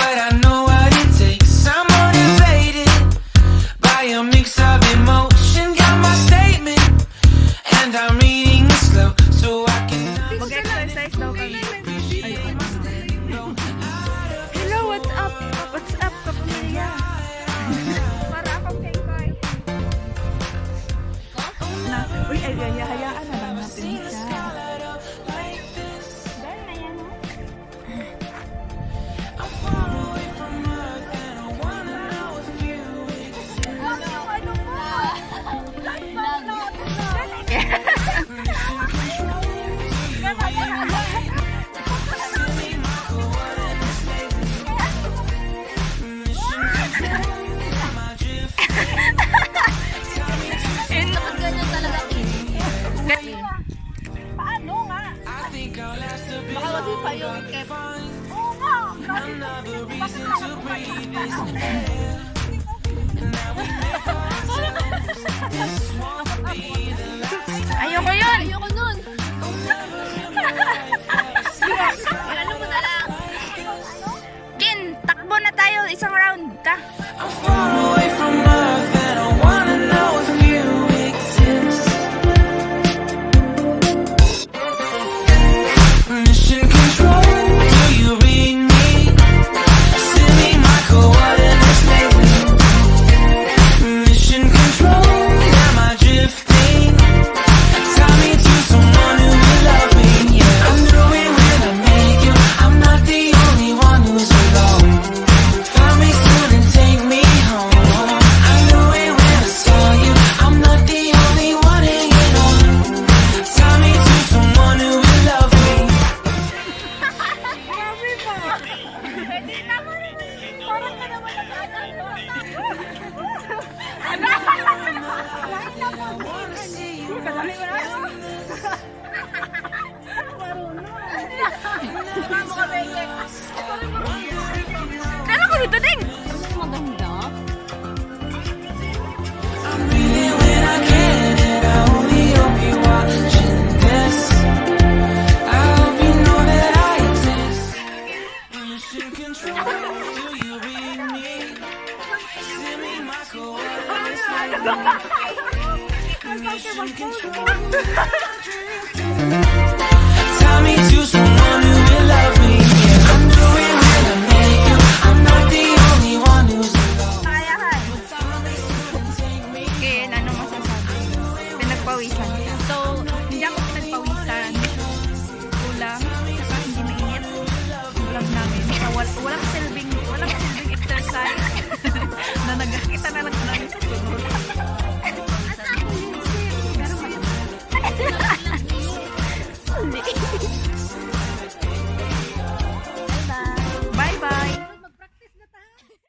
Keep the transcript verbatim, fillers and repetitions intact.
but I know what it takes. I'm motivated by a mix of emotion. Got my statement, and I'm reading it slow so I can. Mag-exercise daw kami. Hello, what's up? What's up, Kapamilya? Para akong kay Koy. Na, uy, ay, ay, hayaan na lang natin siya. Dahil na yan, no? Paano nga? Baka wasi pa yung cap. Oo nga! Ayoko yun! Ayoko nun! Ano mo na lang? Kin, takbo na tayo isang round ka. I'm far away from Earth and I wanna know if you exist. Mission control, do you read me? Send me my coordinates lately. Mission control, am I drifting? Tie me to someone who will love me. Yeah, I'm doing when I make you. I'm not the only one who's alone. Find me soon and take me home. I knew it when I saw you. I'm not the only one hanging on. Tie me to someone who will love me. Pwede naman. Parang ka naman nag-ano. Ano? Lahat na po. Kalami mo na. Marunong. Baka mo ka, Beke. Kala ko dito, Ding. Maganda. I'm reading when I can, and I only hope you're watching this. I hope you know that I exist. Mission control, do you read me? Send me my coordinates. Mission control. Tie me to someone who will love me. Yeah, I'm doing when I make you. I'm not the only one who's alone. Kayahan. Kin, ano masasabi? Pinagpawisan ka. So, hindi ako pinagpawisan. Kulang. Saka hindi mainit. Vlog namin. So, wal walang silbing